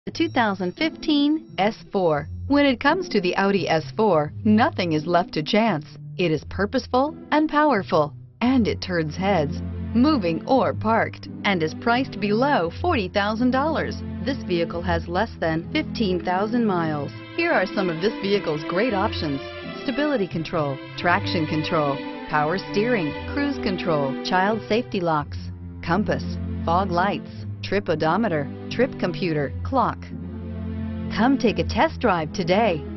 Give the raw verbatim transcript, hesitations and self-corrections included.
The two thousand fifteen S four. When it comes to the Audi S four, nothing is left to chance. It is purposeful and powerful, and it turns heads, moving or parked, and is priced below forty thousand dollars. This vehicle has less than fifteen thousand miles. Here are some of this vehicle's great options: stability control, traction control, power steering, cruise control, child safety locks, compass, fog lights, trip odometer, trip computer, clock. Come take a test drive today.